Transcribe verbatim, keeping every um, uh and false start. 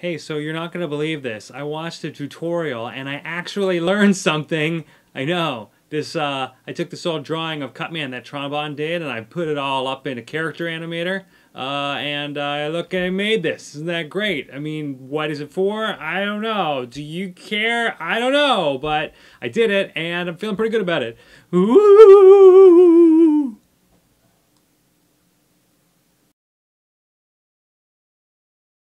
Hey, so you're not going to believe this. I watched a tutorial and I actually learned something. I know. This, uh, I took this old drawing of Cutman that Trombone did and I put it all up in a character animator. Uh, and uh, look, I made this. Isn't that great? I mean, what is it for? I don't know. Do you care? I don't know. But I did it and I'm feeling pretty good about it. Ooh.